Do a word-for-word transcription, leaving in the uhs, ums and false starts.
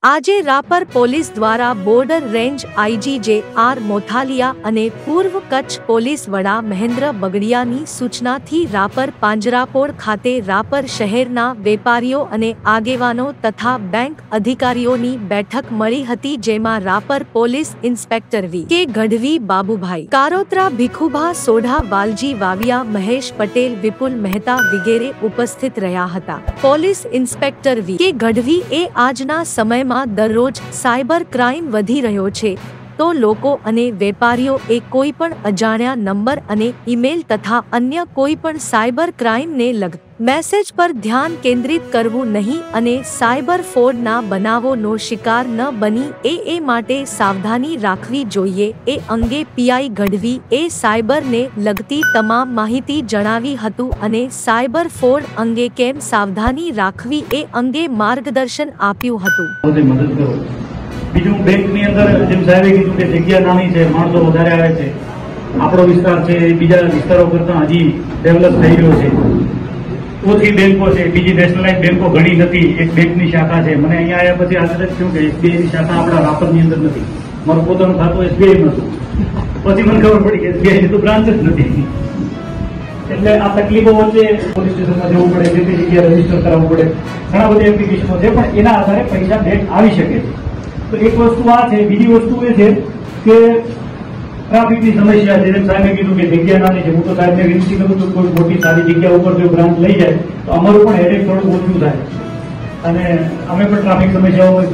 આજે રાપર પોલીસ દ્વારા border range IG J R Mothaliya અને પૂર્વ કચ્છ પોલીસ વડા મહેન્દ્ર બગડિયાની સૂચનાથી રાપર પાંજરાપોળ ખાતે રાપર શહેરના વેપારીઓ અને આગેવાનો તથા બેંક અધિકારીઓની બેઠક મળી હતી, જેમાં રાપર પોલીસ ઇન્સ્પેક્ટર વી કે ગઢવી, બાબુભાઈ કારોત્રા, ભીખુભા સોઢા, વાલજી વાવિયા, મહેશ પટેલ, વિપુલ મહેતા વગેરે ઉપસ્થિત રહ્યા હતા। પોલીસ ઇન્સ્પેક્ટર વી કે ગઢવી એ આજના સમયમાં દરરોજ સાયબર ક્રાઇમ વધી રહ્યો છે, તો લોકો અને વેપારીઓ એ કોઈ પણ અજાણ્યા નંબર અને ઈમેલ તથા અન્ય કોઈ પણ સાયબર ક્રાઇમને લગ મેસેજ પર ધ્યાન કેન્દ્રિત કરવું નહીં અને સાયબર ફ્રોડના બનાવોનો શિકાર ન બની એ એ માટે સાવધાની રાખવી જોઈએ। એ અંગે પીઆઈ ગઢવી એ સાયબરને લગતી તમામ માહિતી જણાવી હતું અને સાયબર ફ્રોડ અંગે કેમ સાવધાની રાખવી એ અંગે માર્ગદર્શન આપ્યું હતું। બીજું બેંકની અંદર જેમ સાહેબે કીધું કે જગ્યા નાની છે, માણસો વધારે આવે છે, આપણો વિસ્તાર છે બીજા વિસ્તારો કરતા હજી ડેવલપ થઈ રહ્યો છે, ઓછી બેંકો છે, બીજી નેશનલાઇઝ બેંકો ઘણી નથી, એક બેંકની શાખા છે। મને અહીંયા આવ્યા પછી આદત થયું કે એસબીઆઈની શાખા આપણા રાપરની અંદર નથી, મારું પોતાનું ખાતું એસબીઆઈ હતું, પછી મને ખબર પડી કે એસબીઆઈની તો બ્રાન્ચ જ નથી। એટલે આ તકલીફો વચ્ચે પોલીસ સ્ટેશનમાં જવું પડે, જે તે જગ્યાએ રજીસ્ટર કરાવવું પડે, ઘણા બધી એપ્લિકેશનો છે, પણ એના આધારે પૈસા બેંક આવી શકે છે। તો એક વસ્તુ આ છે, બીજી વસ્તુ એ છે કે ટ્રાફિકની સમસ્યા છે, જેમ સાહેબે કીધું કે જગ્યા નાની છે, હું તો સાહેબને વિનંતી કરું છું કોઈ મોટી સારી જગ્યા ઉપર જો બ્રાન્ચ લઈ જાય તો અમારું પણ હેડેક થોડું ઓછું થાય અને અમે પણ ટ્રાફિક સમસ્યાઓ